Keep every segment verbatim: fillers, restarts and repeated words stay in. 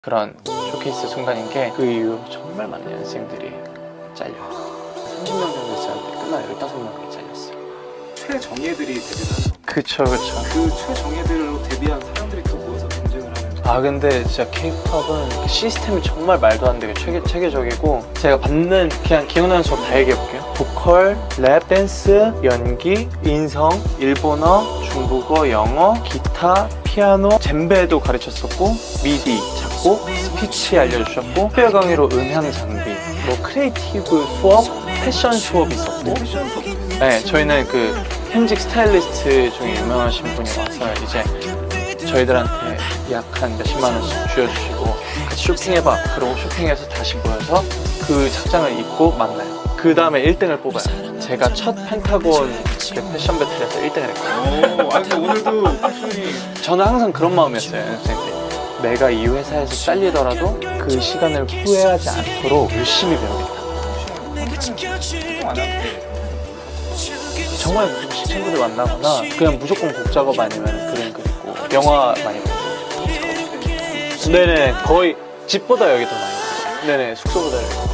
그런 쇼케이스 순간인 게 그 이후 정말 많은 연습생들이 잘려요. 삼십 명 정도 있었는데 끝나 열다섯 명이 잘렸어요. 최정예들이 데뷔를 그쵸 그쵸. 그 최정예들로 데뷔한 사람들이 또 모여서 경쟁을 하는. 아 근데 진짜 케이팝은 시스템이 정말 말도 안 되게 체계, 체계적이고 제가 받는 그냥 기억나는 수업 다 얘기해볼게요. 보컬, 랩, 댄스, 연기, 인성, 일본어, 중국어, 영어, 기타, 피아노, 젬베도 가르쳤었고 미디, 작곡, 스피치 알려주셨고 특별 강의로 음향 장비, 뭐 크리에이티브 수업, 패션 수업이 있었고 패션 수업. 네, 저희는 그 현직 스타일리스트 중에 유명하신 분이 와서 이제 저희들한테 약 한 몇십만 원씩 쥐어주시고 같이 쇼핑해봐. 그러고 쇼핑해서 다시 모여서 그 착장을 입고 만나요. 그 다음에 일 등을 뽑아요. 제가 첫 펜타곤 그 패션 배틀에서 일 등을 했거든요. 오, 아니 오늘도 패션이. 저는 항상 그런 마음이었어요. 연습생 때 내가 이 회사에서 잘리더라도 그 시간을 후회하지 않도록 열심히 배우겠다. 안 하는데. 정말 가끔씩 친구들 만나거나 그냥 무조건 곡 작업 아니면 그림 그리고 영화 많이 보고. 네네, 거의 집보다 여기 더 많이 봤어요. 네네, 숙소보다 여기 더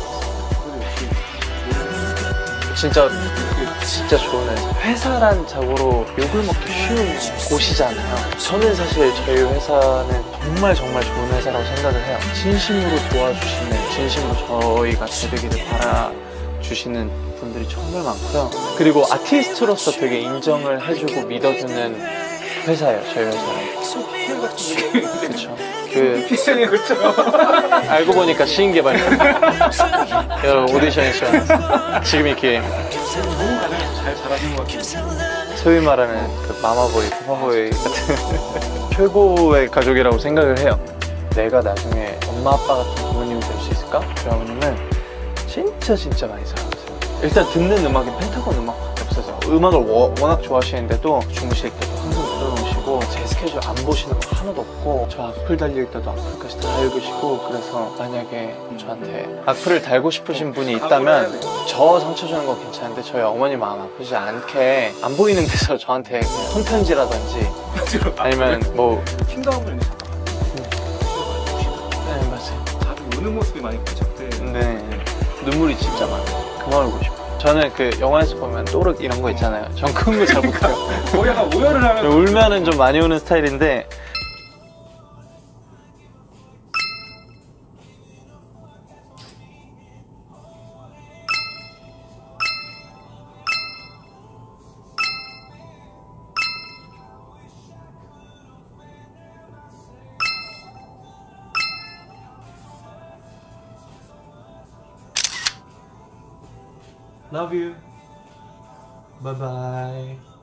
많이 봤어요. 진짜 진짜 좋은 회사. 회사란 자고로 욕을 먹기 쉬운 곳이잖아요. 저는 사실 저희 회사는 정말 정말 좋은 회사라고 생각을 해요. 진심으로 도와주시는, 진심으로 저희가 잘 되기를 바라주시는 분들이 정말 많고요. 그리고 아티스트로서 되게 인정을 해주고 믿어주는 회사예요, 저희 회사는. 그렇죠. 그 피션이 그렇죠. 알고 보니까 시인개발 여러분 오디션이 시원. 지금 이렇게 너무 가장 잘 잘하신 것 같아요. 소위 말하는 그 마마보이, 파파보이 같은 최고의 가족이라고 생각을 해요. 내가 나중에 엄마 아빠 같은 부모님이 될 수 있을까? 저희 어머님은 진짜 진짜 많이 사랑하세요. 일단 듣는 음악이 펜타곤 음악밖에 없어서 음악을 워, 워낙 좋아하시는데도 주무실 때도 항상 들어놓으시고 제 스케줄 안 보시는 거 하나도 없고 저 악플 달릴 때도 악플까지 다 읽으시고 그래서 만약에 저한테 악플을 달고 싶으신 분이 있다면 저 상처 주는 건 괜찮은데 저희 어머니 마음 아프지 않게 안 보이는 데서 저한테 그냥 손편지라든지 아니면 뭐 킹덤을 네 맞아요. 다들 우는 모습이 많이 포착돼. 네 눈물이 진짜 많아요. 그만 울고 싶어요. 저는 그 영화에서 보면 또르 이런 거 있잖아요. 전 그런 거 잘 못해요. 거의 약간 오열을 하면 울면은 좀 많이 우는 스타일인데 Love you. Bye bye.